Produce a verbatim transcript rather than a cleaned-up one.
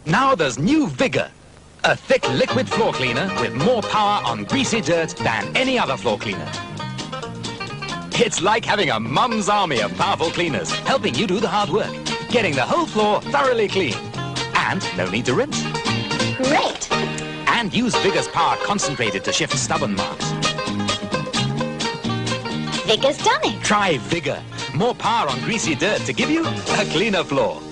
Now there's new Vigor, a thick liquid floor cleaner with more power on greasy dirt than any other floor cleaner. It's like having a mum's army of powerful cleaners helping you do the hard work, getting the whole floor thoroughly clean. And no need to rinse. Great! And use Vigor's power concentrated to shift stubborn marks. Vigor's done it. Try Vigor. More power on greasy dirt to give you a cleaner floor.